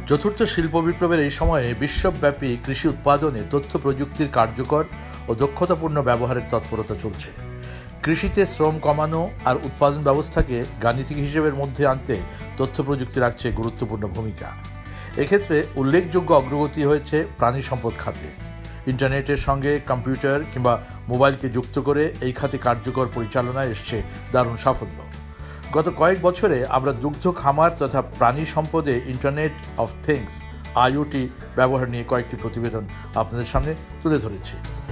চতুর্থ শিল্প বিপ্লবের এই সময়ে বিশ্বব্যাপী কৃষি উৎপাদনে তথ্য প্রযুক্তির কার্যকর ও দক্ষতাপূর্ণ ব্যবহারের তৎপরতা চলছে। কৃষিতে শ্রম কমানো আর উৎপাদন ব্যবস্থাকে গাণিতিক হিসেবের মধ্যে আনতে তথ্য প্রযুক্তি রাখছে গুরুত্বপূর্ণ ভূমিকা। এক্ষেত্রে উল্লেখযোগ্য অগ্রগতি হয়েছে প্রাণী সম্পদ খাতে। ইন্টারনেটের সঙ্গে কম্পিউটার কিংবা মোবাইলকে যুক্ত করে এই খাতে কার্যকর পরিচালনায় এসছে দারুণ সাফল্য। গত কয়েক বছরে আমরা দুগ্ধ খামার তথা প্রাণী সম্পদে ইন্টারনেট অফ থিংস আইওটি ব্যবহার নিয়ে কয়েকটি প্রতিবেদন আপনাদের সামনে তুলে ধরেছি।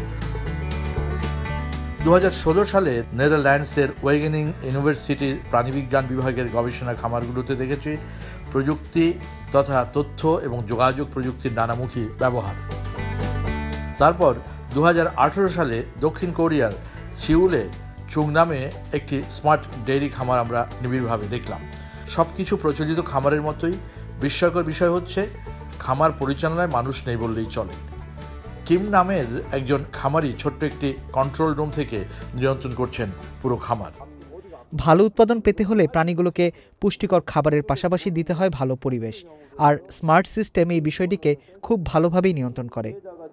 2016 সালে নেদারল্যান্ডসের ওয়েগেনিং ইউনিভার্সিটির প্রাণীবিজ্ঞান বিভাগের গবেষণা খামারগুলোতে দেখেছি প্রযুক্তি তথা তথ্য এবং যোগাযোগ প্রযুক্তির নানামুখী ব্যবহার। তারপর 2018 সালে দক্ষিণ কোরিয়ার সিউলে চুংনামে একটি স্মার্ট ডেইরি খামার আমরা নিবিড়ভাবে দেখলাম। সব কিছু প্রচলিত খামারের মতোই। বিস্ময়কর বিষয় হচ্ছে খামার পরিচালনায় মানুষ নেই বললেই চলে। কিম নামের একজন খামারি ছোট্ট একটি কন্ট্রোল রুম থেকে নিয়ন্ত্রণ করছেন পুরো খামার। ভালো উৎপাদন পেতে হলে প্রাণীগুলোকে পুষ্টিকর খাবারের পাশাপাশি দিতে হয় ভালো পরিবেশ, আর স্মার্ট সিস্টেম এই বিষয়টিকে খুব ভালোভাবেই নিয়ন্ত্রণ করে।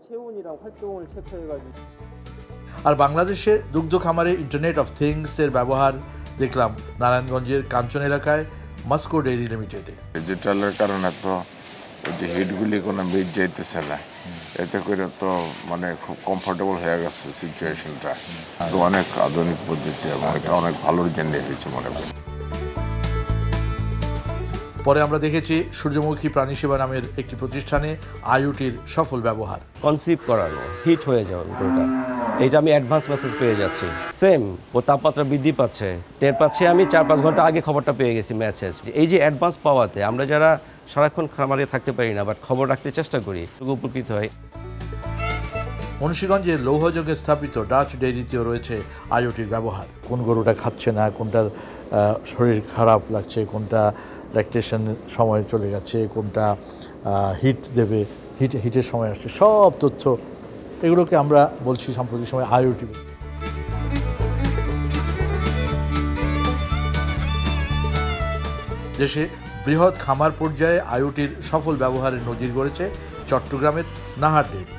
আর বাংলাদেশের দুগ্ধ খামারে ইন্টারনেট অফ থিংস এর ব্যবহার দেখলাম নারায়ণগঞ্জের কাঞ্চন এলাকায় মাস্কো ডেইরি লিমিটেডে। ডিজিটালের কারণে তো যে হিটগুলি কোনো মিট যাইতেছে না, এতে করে তো মানে খুব কমফোর্টেবল হয়ে গেছে সিচুয়েশনটা। তো অনেক আধুনিক পদ্ধতি এবং এটা অনেক ভালোর জন্য হয়েছে মনে করি। পরে আমরা দেখেছি সূর্যমুখী প্রাণী সেবা নামের একটি প্রতিষ্ঠানে আইওটির সফল ব্যবহার। কনসিভ করানো, হিট হয়ে যাওয়া গরুটা, এইটা আমি অ্যাডভান্স মেসেজ পেয়ে যাচ্ছি। সেম ও তাপমাত্রা বৃদ্ধি পাচ্ছে, টের পাচ্ছে, আমি 4-5 ঘন্টা আগে খবরটা পেয়ে গেছি মেসেজ। এই যে অ্যাডভান্স পাওয়াতে আমরা যারা সারাক্ষণ খামারে থাকতে পারি না বাট খবর রাখতে চেষ্টা করি, উপকৃত হয়। মুন্সিগঞ্জের লৌহযোগে স্থাপিত ডাচ ডেইরিতেও রয়েছে আইওটির ব্যবহার। কোন গরুটা খাচ্ছে না, কোনটার শরীর খারাপ লাগছে, কোনটা ল্যাকটেশন সময় চলে গেছে, কোনটা হিট দেবে, হিটের সময় আসছে, সব তথ্য এগুলোকে আমরা বলছি সাম্প্রতিক সময় আইওটি। দেশে বৃহৎ খামার পর্যায়ে আইওটির সফল ব্যবহারের নজির গড়েছে চট্টগ্রামের নাহার ডেইরি।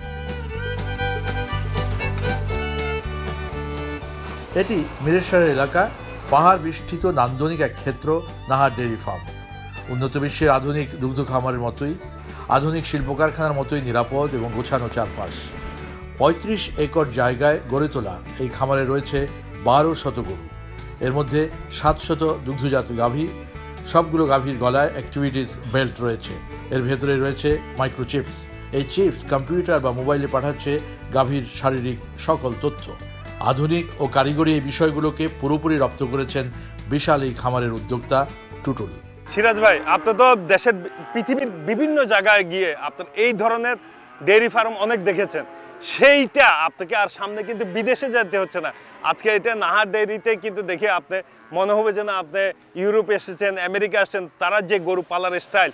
এটি মিরেশ্বরের এলাকা, পাহাড় বেষ্টিত নান্দনিক এক ক্ষেত্র নাহার ডেইরি ফার্ম। উন্নত বিশ্বের আধুনিক দুগ্ধ খামারের মতোই, আধুনিক শিল্প কারখানার মতোই নিরাপদ এবং গোছানো চারপাশ। 35 একর জায়গায় গড়ে তোলা এই খামারে রয়েছে 1200 গরু। এর মধ্যে 700 দুগ্ধজাত গাভী। সবগুলো গাভীর গলায় অ্যাক্টিভিটিস বেল্ট রয়েছে। এর ভেতরে রয়েছে মাইক্রোচিপস। এই চিপস কম্পিউটার বা মোবাইলে পাঠাচ্ছে গাভীর শারীরিক সকল তথ্য। আধুনিক ও কারিগরি এই বিষয়গুলোকে পুরোপুরি রপ্ত করেছেন বিশাল এই খামারের উদ্যোক্তা টুটুল। সিরাজ ভাই, আপনি তো দেশের পৃথিবীর বিভিন্ন জায়গায় গিয়ে আপনার এই ধরনের ডেইরি ফার্ম অনেক দেখেছেন, সেইটা আপনাকে আর সামনে কিন্তু বিদেশে যেতে হচ্ছে না। আজকে এটা নাহার ডেইরিতে কিন্তু দেখে আপনি মনে হবে যে না আপনি ইউরোপ এসেছেন, আমেরিকা আসছেন। তারা যে গরু পালার স্টাইল,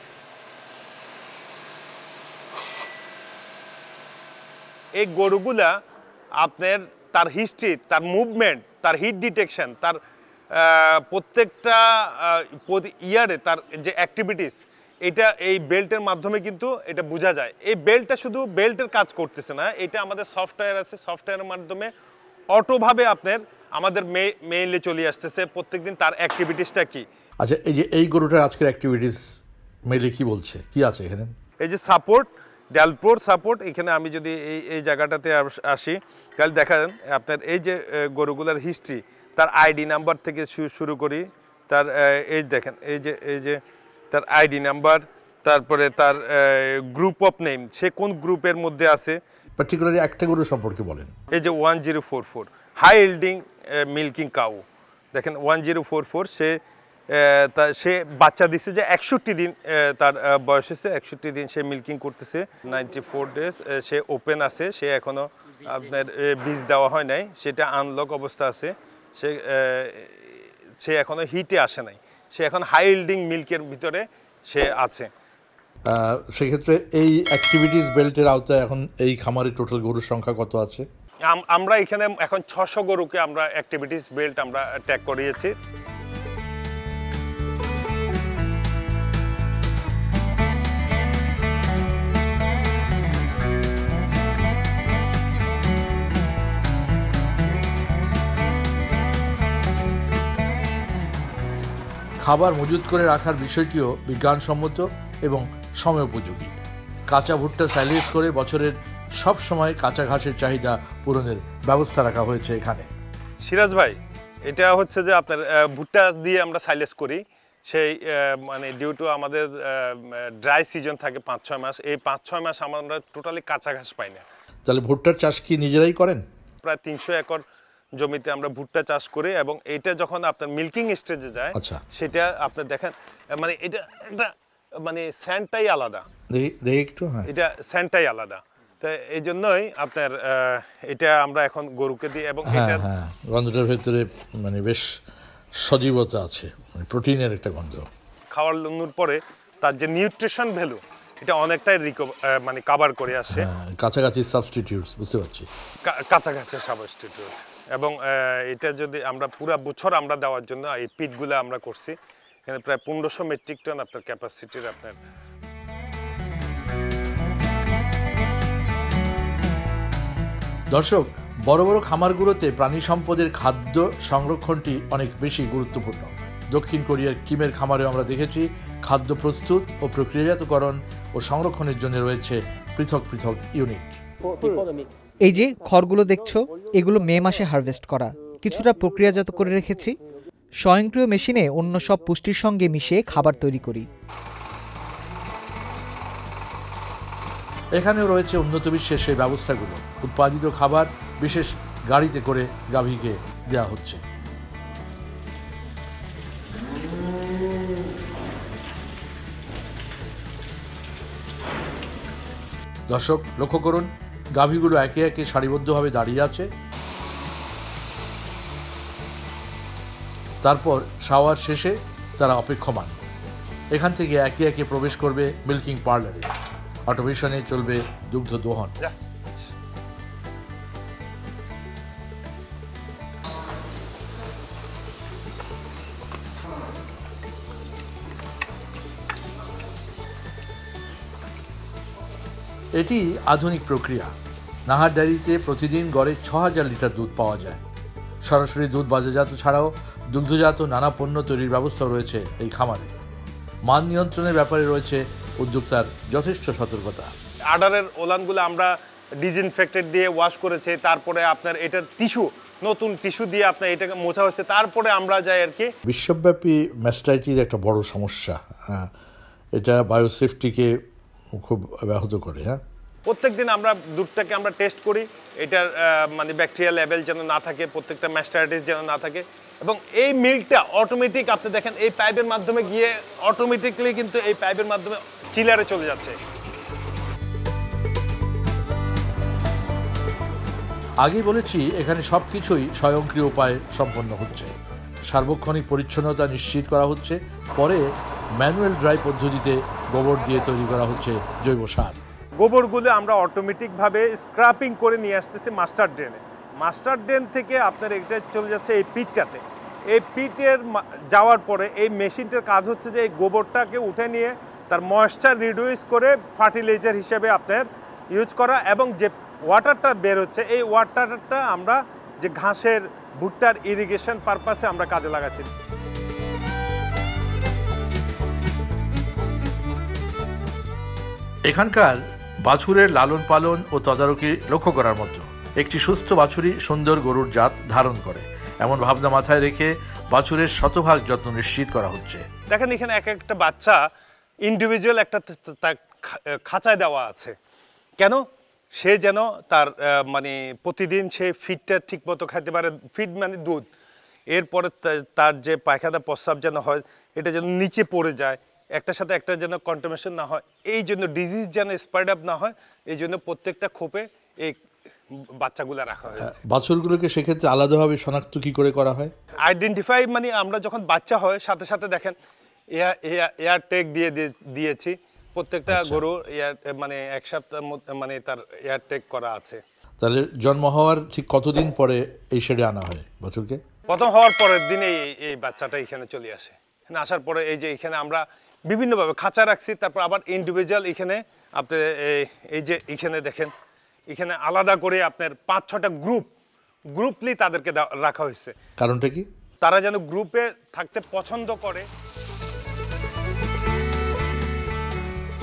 এই গরুগুলা আপনার তার হিস্ট্রি, তার মুভমেন্ট, তার হিট ডিটেকশন, তার প্রত্যেকটা ইয়ারে তার যে অ্যাক্টিভিটিস, এটা এই বেল্টের মাধ্যমে কিন্তু এটা বোঝা যায়। এই বেল্টটা শুধু বেল্টের কাজ করতেছে না, এটা আমাদের সফটওয়্যার আছে, সফটওয়্যারের মাধ্যমে অটোভাবে আপনার আমাদের মেইলে চলে আসতেছে প্রত্যেকদিন তার অ্যাক্টিভিটিসটা কি। আচ্ছা, এই যে এই গরুটার আজকের অ্যাক্টিভিটিস মেইলে কি বলছে, কি আছে এখানে? এই যে সাপোর্ট, ড্যালপোর সাপোর্ট, এখানে আমি যদি এই জায়গাটাতে আসি তাহলে দেখেন আপনার এই যে গরুগুলার হিস্ট্রি, তার আইডি নাম্বার থেকে শুরু করি, তার এই দেখেন এই যে তার আইডি নাম্বার, তারপরে তার গ্রুপ অফ নেম, সে কোন গ্রুপের মধ্যে আছে। পার্টিকুলারলি একটা গরু সম্পর্কে বলেন। এই যে 1044 হাই ইল্ডিং মিল্কিং কাউ, দেখেন 1044, সে বাচ্চা দিচ্ছে যে 61 দিন তার বয়স হয়েছে, 61 দিন সে মিল্কিং করতেছে। 94 ডেজ সে ওপেন আছে, সে এখনো আপনার বীজ দেওয়া হয় নাই, সেটা আনলক অবস্থা আছে, সে এখনো হিটে আসে নাই, সে এখন হাই ইল্ডিং মিল্কের ভিতরে সে আছে। সেক্ষেত্রে এই অ্যাক্টিভিটিস বেল্টের আওতায় এখন এই খামারে টোটাল গরুর সংখ্যা কত আছে? আমরা এখানে এখন 600 গরুকে আমরা অ্যাক্টিভিটিস বেল্ট আমরা ট্যাগ করিয়েছি। খাবার মজুত করে রাখার বিষয়টিও বিজ্ঞানসম্মত এবং সময়োপযোগী। কাঁচা ভুট্টা সাইলেজ করে বছরের সব সময় কাঁচা ঘাসের চাহিদা পূরণের ব্যবস্থা রাখা হয়েছে এখানে। সিরাজ ভাই, এটা হচ্ছে যে আপনার ভুট্টা দিয়ে আমরা সাইলেজ করি, সেই মানে ডিউ টু আমাদের ড্রাই সিজন থাকে 5-6 মাস, এই 5-6 মাস আমরা টোটালি কাঁচা ঘাস পাই না। তাহলে ভুট্টার চাষ কি নিজেরাই করেন? প্রায় 300 একর জমিতে আমরা ভুট্টা চাষ করি এবং এটা যখন আপনার মিল্কিং স্টেজে যায় সেটা আপনি দেখেন মানে এটা একটা মানে স্যান্ডটাই আলাদা, একটু এটা স্যান্ডটাই আলাদা। তো এই জন্যই আপনার এটা আমরা এখন গরুকে দিই এবং এটা গন্ধটার ভেতরে মানে বেশ সজীবতা আছে, মানে প্রোটিনের একটা গন্ধ। খাওয়ানোর পরে তার যে নিউট্রিশন ভ্যালু এটা অনেকটাই মানে কভার করে আসে। কাছাকাছি সাবস্টিটিউটস, বুঝতে পারছি, কাছাকাছি সাবস্টিটিউট। এবং এটা যদি আমরা পুরো বছর আমরা দেওয়ার জন্য এই পিটগুলো আমরা করছি, এখানে প্রায় 1500 মেট্রিক টন আপনার ক্যাপাসিটির আপনার। দর্শক, বড় বড় খামারগুলোতে প্রাণী সম্পদের খাদ্য সংরক্ষণটি অনেক বেশি গুরুত্বপূর্ণ। দক্ষিণ কোরিয়ার কিমের খামারেও আমরা দেখেছি খাদ্য প্রস্তুত ও প্রক্রিয়াজাতকরণ ও সংরক্ষণের জন্য রয়েছে পৃথক পৃথক ইউনিট। এই যে খড়গুলো দেখছো, এগুলো মে মাসে হারভেস্ট করা, কিছুটা প্রক্রিয়াজাত করে রেখেছি। স্বয়ংক্রিয় মেশিনে অন্য সব পুষ্টির সঙ্গে মিশিয়ে খাবার তৈরি করি। এখানেও রয়েছে উন্নত বিশ্বের সেই ব্যবস্থাগুলো। উৎপাদিত খাবার বিশেষ গাড়িতে করে গাভীকে দেওয়া হচ্ছে। দর্শক লক্ষ্য করুন, গাভীগুলো একে একে সারিবদ্ধভাবে দাঁড়িয়ে আছে। তারপর শাওয়ার শেষে তারা অপেক্ষমান। এখান থেকে একে একে প্রবেশ করবে মিল্কিং পার্লারে। অটোমেশনে চলবে দুগ্ধ দোহন। এটি আধুনিক প্রক্রিয়া। নাহার ডেয়ারিতে প্রতিদিন গড়ে 6000 লিটার দুধ পাওয়া যায়। সরাসরি দুধ বাজারজাত ছাড়াও দুগ্ধজাত নানা পণ্য তৈরির ব্যবস্থা রয়েছে এই খামারে। মান নিয়ন্ত্রণের ব্যাপারে রয়েছে উদ্যোক্তার যথেষ্ট সতর্কতা। আডারের ওলানগুলো আমরা ডিসইনফেক্টেড দিয়ে ওয়াশ করেছে, তারপরে আপনার এটা টিস্যু, নতুন টিস্যু দিয়ে আপনার এটাকে মোছা হচ্ছে, তারপরে আমরা যাই আর কি। বিশ্বব্যাপী ম্যাস্টাইটিস একটা বড় সমস্যা, এটা বায়োসেফটিকে খুব ব্যাহত করে। প্রত্যেকদিন আমরা দুধটাকে আমরা টেস্ট করি, এটার মানে ব্যাকটেরিয়া লেভেল যেন না থাকে, প্রত্যেকটা ম্যাস্টাইটিস যেন না থাকে। এবং এই মিল্কটা অটোমেটিক আপনি দেখেন এই পাইপের মাধ্যমে গিয়ে অটোমেটিকলি কিন্তু এই পাইপের মাধ্যমে চিলারে চলে যাচ্ছে। আগেই বলেছি, এখানে সবকিছুই স্বয়ংক্রিয় উপায়ে সম্পন্ন হচ্ছে। সার্বক্ষণিক পরিচ্ছন্নতা নিশ্চিত করা হচ্ছে। পরে ম্যানুয়াল ড্রাই পদ্ধতিতে গোবর দিয়ে তৈরি করা হচ্ছে জৈব সার। গোবরগুলো আমরা অটোমেটিকভাবে স্ক্রাপিং করে নিয়ে আসতেছি মাস্টার ড্রেনে। মাস্টার ড্রেন থেকে আপনার এটা চলে যাচ্ছে এই পিটটাতে। এই পিটের যাওয়ার পরে এই মেশিনটার কাজ হচ্ছে যে এই গোবরটাকে উঠে নিয়ে তার ময়েশ্চার রিডিউস করে ফার্টিলাইজার হিসেবে আপনার ইউজ করা, এবং যে ওয়াটারটা বের হচ্ছে এই ওয়াটারটা আমরা যে ঘাসের ভুট্টার ইরিগেশন পারপাসে আমরা কাজে লাগাচ্ছি। এখানকার বাছুরের লালন পালন ও তদারকি লক্ষ্য করার মতো। একটি সুস্থ বাছুরই সুন্দর গরুর জাত ধারণ করে, এমন ভাবনা মাথায় রেখে বাছুরের শতভাগ যত্ন নিশ্চিত করা হচ্ছে। দেখেন এখানে এক একটা বাচ্চা ইন্ডিভিজুয়াল একটা খাঁচায় দেওয়া আছে। কেন? সে যেন তার মানে প্রতিদিন সে ফিডটা ঠিক মতো খাইতে পারে। ফিড মানে দুধ। এরপরে তার যে পায়খানা প্রস্রাব যেন হয় এটা যেন নিচে পড়ে যায়, একটার সাথে একটা যেন কন্টামিনেশন না হয়, এই জন্য ডিজিজ যেন স্প্রেড আপ না হয়, এই জন্য প্রত্যেকটা খোপে এই বাচ্চাগুলো রাখা হয়েছে। বাছুরগুলোকে সেক্ষেত্রে আলাদাভাবে শনাক্ত কি করে করা হয়? আইডেন্টিফাই মানে আমরা যখন বাচ্চা হয় সাথে সাথে দেখেন এয়ার ট্যাগ দিয়েছি প্রত্যেকটা গরু, মানে এক সপ্তাহ মানে তার এয়ার ট্যাগ করা আছে। তাহলে জন্ম হওয়ার ঠিক কতদিন পরে এই শেডে আনা হয় বাছুরকে? প্রথম হওয়ার পরের দিনে এই বাচ্চাটা এখানে চলে আসে। এখানে আসার পরে এই যে এখানে আমরা বিভিন্নভাবে খাঁচা রাখছি, তারপর আবার ইন্ডিভিজুয়াল এখানে আপনি এই যে এখানে দেখেন এখানে আলাদা করে আপনার 5-6টা গ্রুপলি তাদেরকে রাখা হয়েছে। কারণটা কি? তারা যেন গ্রুপে থাকতে পছন্দ করে।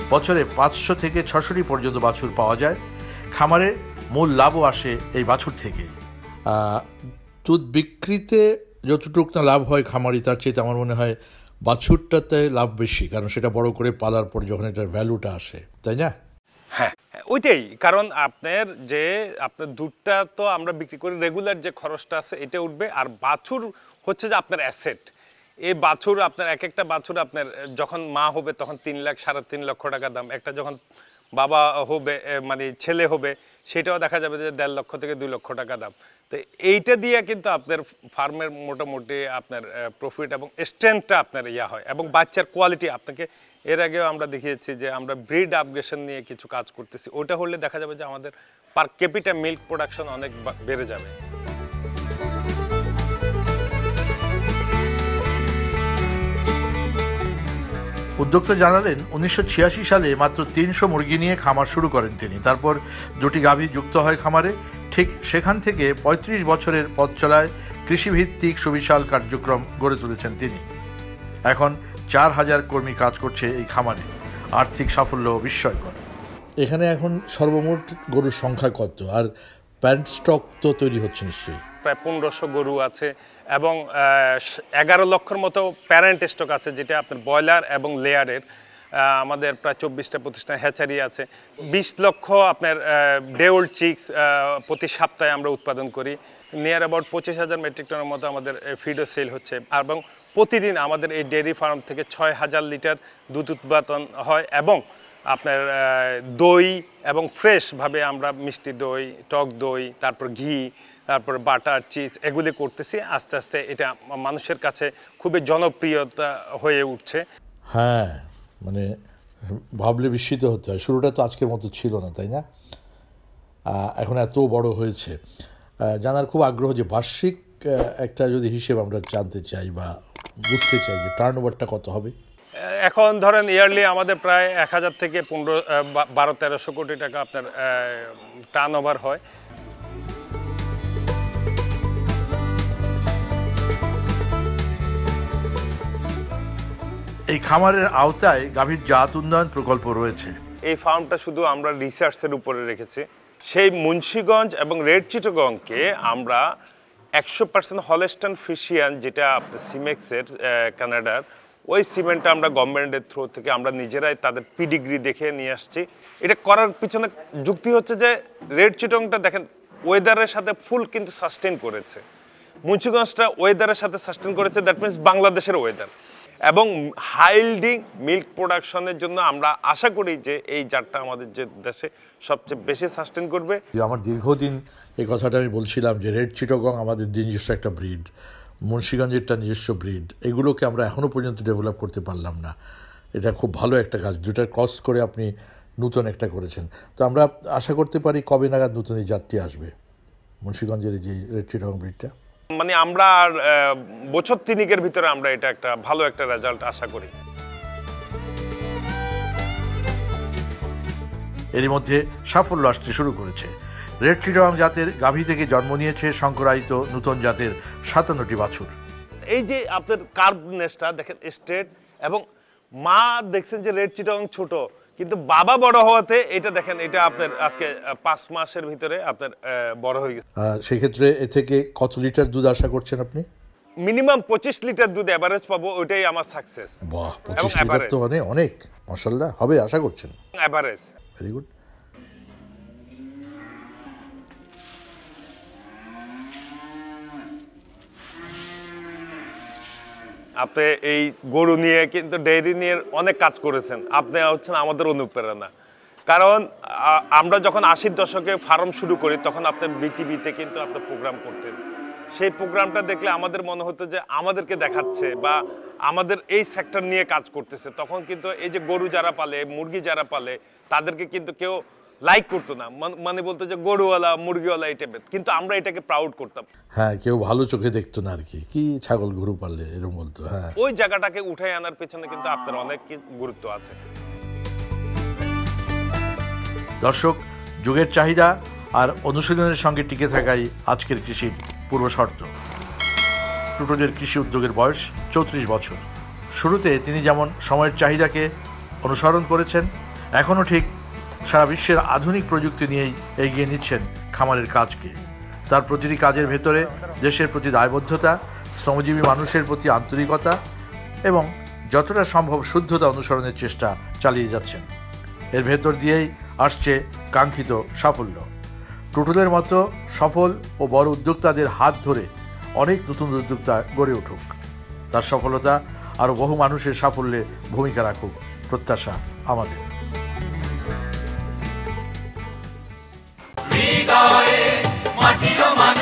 বছরে 500 থেকে 600টি পর্যন্ত বাছুর পাওয়া যায়। খামারে মূল লাভও আসে এই বাছুর থেকে। দুধ বিক্রিতে যতটুক না লাভ হয় খামারি, তার চেয়ে আমার মনে হয় বাছুরটাতে লাভ বেশি, কারণ সেটা বড় করে পালার পর যখন এটার ভ্যালুটা আসে, তাই না? হ্যাঁ, ওইটাই কারণ আপনার দুধটা তো আমরা বিক্রি করি, রেগুলার যে খরচটা আছে এটা উঠবে, আর বাছুর হচ্ছে যে আপনার অ্যাসেট। এই বাছুর আপনার এক একটা বাছুর আপনার যখন মা হবে তখন 3 লাখ 3.5 লক্ষ টাকা দাম, একটা যখন বাবা হবে মানে ছেলে হবে সেটাও দেখা যাবে যে 1.5 লক্ষ থেকে 2 লক্ষ টাকা দাম। তো এইটা দিয়ে কিন্তু আপনার ফার্মের মোটামুটি আপনার প্রফিট এবং স্ট্রেংথটা আপনার হয়, এবং বাচ্চার কোয়ালিটি। আপনাকে এর আগেও আমরা দেখিয়েছি যে আমরা ব্রিড আপগ্রেডেশন নিয়ে কিছু কাজ করতেছি, ওটা হলে দেখা যাবে যে আমাদের পার ক্যাপিটা মিল্ক প্রোডাকশন অনেক বেড়ে যাবে। উদ্যোক্তা জানালেন 1986 সালে মাত্র 300 মুরগি নিয়ে খামার শুরু করেন তিনি। তারপর 2টি গাভী যুক্ত হয় খামারে। ঠিক সেখান থেকে 35 বছরের পথ চলায় কৃষিভিত্তিক সুবিশাল কার্যক্রম গড়ে তুলেছেন তিনি। এখন 4000 কর্মী কাজ করছে এই খামারে। আর্থিক সাফল্য বিস্ময়কর। এখানে এখন সর্বমোট গরুর সংখ্যা কত, আর প্যারেন্ট স্টক তো তৈরি হচ্ছে নিশ্চয়ই? প্রায় 1500 গরু আছে এবং 11 লক্ষের মতো প্যারেন্ট স্টক আছে, যেটা আপনার ব্রয়লার এবং লেয়ারের। আমাদের প্রায় 24টা প্রতিষ্ঠান হ্যাচারি আছে। 20 লক্ষ আপনার ডে ওল্ড চিক্স প্রতি সপ্তাহে আমরা উৎপাদন করি। নিয়ার অ্যাবাউট 25,000 মেট্রিক টনের মতো আমাদের ফিডও সেল হচ্ছে, এবং প্রতিদিন আমাদের এই ডেয়ারি ফার্ম থেকে 6000 লিটার দুধ উৎপাদন হয়, এবং আপনার দই এবং ফ্রেশভাবে আমরা মিষ্টি দই, টক দই, তারপর ঘি, তারপর বাটার, চিজ এগুলি করতেছি। আস্তে আস্তে এটা মানুষের কাছে খুবই জনপ্রিয়তা হয়ে উঠছে। হ্যাঁ, মানে ভাবলে বিস্মিত হতে হয়। শুরুটা তো আজকের মতো ছিল না, তাই না? এখন এত বড় হয়েছে। জানার খুব আগ্রহ যে বার্ষিক একটা যদি হিসেব আমরা জানতে চাই বা বুঝতে চাই যে টার্নওভারটা কত হবে। এখন ধরেন ইয়ারলি আমাদের প্রায় 1000 থেকে 1200 কোটি টাকা আপনার টার্নওভার হয়। এই খামারের আওতায় গাভীর জাত উন্নয়ন প্রকল্প রয়েছে। এই ফার্মটা শুধু আমরা রিসার্চের উপরে রেখেছি। সেই মুন্সিগঞ্জ এবং রেড চিটাগংকে আমরা 100% হলস্টাইন ফ্রিশিয়ান, যেটা আপনার সিমেক্সের কানাডার, ওই সিমেন্টটা আমরা গভর্নমেন্টের থ্রু থেকে আমরা নিজেরাই তাদের পিডিগ্রি দেখে নিয়ে আসছি। এটা করার পিছনে যুক্তি হচ্ছে যে রেড চিটাগংটা দেখেন ওয়েদারের সাথে ফুল কিন্তু সাস্টেন করেছে, মুন্সিগঞ্জটা ওয়েদারের সাথে সাস্টেন করেছে, দ্যাট মিনস বাংলাদেশের ওয়েদার। এবং হাইল্ডিং মিল্ক প্রোডাকশনের জন্য আমরা আশা করি যে এই জাতটা আমাদের যে দেশে সবচেয়ে বেশি সাস্টেন করবে। আমার দীর্ঘদিন এই কথাটা আমি বলছিলাম যে রেড চিটাগং আমাদের নিজস্ব একটা ব্রিড, মুন্সিগঞ্জেরটা নিজস্ব ব্রিড, এগুলোকে আমরা এখনও পর্যন্ত ডেভেলপ করতে পারলাম না। এটা খুব ভালো একটা কাজ, দুটার ক্রস করে আপনি নতুন একটা করেছেন। তো আমরা আশা করতে পারি কবে নাগাদ নতুন এই জাতটি আসবে, মুন্সিগঞ্জের যে রেড চিটাগং ব্রিডটা? মানে আমরা আর বছর 3-এর ভিতরে আমরা এটা একটা ভালো একটা রেজাল্ট আশা করি। এরই মধ্যে সাফল্য আসতে শুরু করেছে। রেড চিটাগং জাতের গাভী থেকে জন্ম নিয়েছে সংকরায়িত নতুন জাতের 57টি বাছুর। এই যে আপনার কার্ভনেসটা দেখেন স্ট্রেট, এবং মা দেখছেন যে রেড চিটাগং ছোট, কিন্তু বাবা বড় হওয়াতে এটা দেখেন এটা আপনার আজকে 5 মাসের ভিতরে আপনার বড় হয়ে গেছে। সেক্ষেত্রে এ থেকে কত লিটার দুধ আশা করছেন আপনি? মিনিমাম 25 লিটার দুধ এভারেজ পাবো, ওইটাই আমার সাকসেস। বাহ, 25 লিটার তো অনেক, মাশাআল্লাহ হবে আশা করছেন? এভারেজ। Very good. আপনি এই গরু নিয়ে কিন্তু ডেইরি নিয়ে অনেক কাজ করেছেন, আপনি হচ্ছেন আমাদের অনুপ্রেরণা। কারণ আমরা যখন 80-র দশকে ফার্ম শুরু করি তখন আপনার বিটিভিতে কিন্তু আপনি প্রোগ্রাম করতেন। সেই প্রোগ্রামটা দেখলে আমাদের মনে হতো যে আমাদেরকে দেখাচ্ছে বা আমাদের এই সেক্টর নিয়ে কাজ করতেছে। তখন কিন্তু এই যে গরু যারা পালে, মুরগি যারা পালে, তাদেরকে কিন্তু কেউ লাইক করতো না, মানে বলতো যে গরুওয়ালা মুরগিওয়ালা এই টাইপের, কিন্তু আমরা এটাকে প্রাউড করতাম। হ্যাঁ, কেউ ভালো চোখে দেখতো না আর কি ছাগল গরু পাললে এরকম বলতো। হ্যাঁ, ওই জায়গাটাকে উঠাই আনার পেছনে কিন্তু আপনার অনেক গুরুত্ব আছে। দর্শক, যুগের চাহিদা আর অনুশীলনের সঙ্গে টিকে থাকাই আজকের কৃষির পূর্ব শর্ত। টুটুলের কৃষি উদ্যোগের বয়স 34 বছর। শুরুতে তিনি যেমন সময়ের চাহিদাকে অনুসরণ করেছেন, এখনও ঠিক সারা বিশ্বের আধুনিক প্রযুক্তি নিয়েই এগিয়ে নিচ্ছেন খামারের কাজকে। তার প্রতিটি কাজের ভেতরে দেশের প্রতি দায়বদ্ধতা, শ্রমজীবী মানুষের প্রতি আন্তরিকতা এবং যতটা সম্ভব শুদ্ধতা অনুসরণের চেষ্টা চালিয়ে যাচ্ছেন। এর ভেতর দিয়েই আসছে কাঙ্ক্ষিত সাফল্য। টুটুলের মতো সফল ও বড় উদ্যোক্তাদের হাত ধরে অনেক নতুন উদ্যোক্তা গড়ে উঠুক। তার সফলতা আরও বহু মানুষের সাফল্যে ভূমিকা রাখুক, প্রত্যাশা আমাদের। হৃদয়ে মাটি ও